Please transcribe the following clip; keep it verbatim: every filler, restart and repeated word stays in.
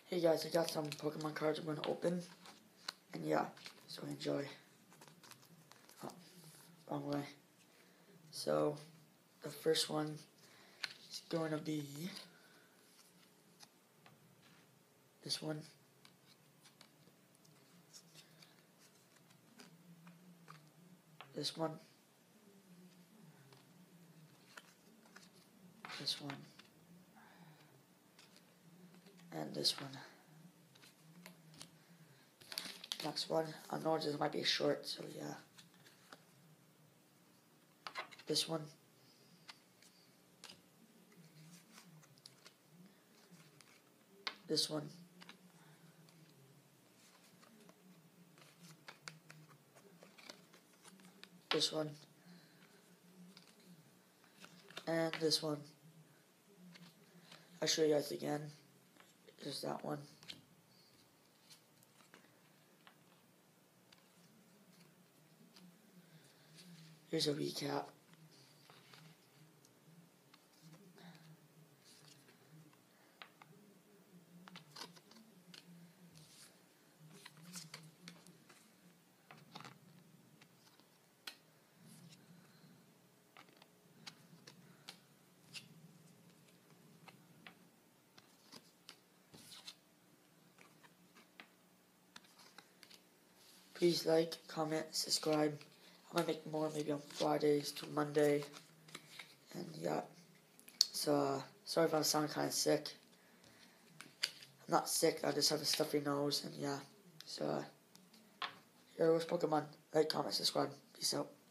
Hey guys, I got some Pokemon cards I'm going to open. And yeah, so enjoy. Oh, wrong way. So, the first one is going to be this one. This one. This one. And this one. Next one. I know this might be short, so yeah. This one. This one. This one. And this one. I'll show you guys again. Just that one. Here's a recap. Please like, comment, subscribe. I'm gonna make more maybe on Fridays to Monday. And yeah. So, uh, sorry if I sound kind of sick. I'm not sick, I just have a stuffy nose. And yeah. So, uh, here was Pokemon. Like, comment, subscribe. Peace out.